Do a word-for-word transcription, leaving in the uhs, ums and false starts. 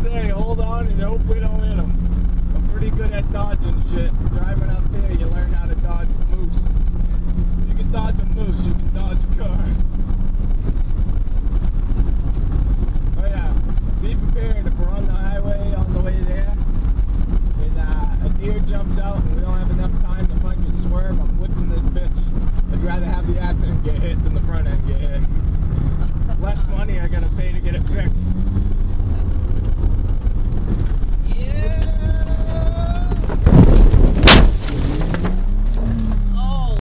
say, hold on and hope we don't hit them. I'm pretty good at dodging shit, driving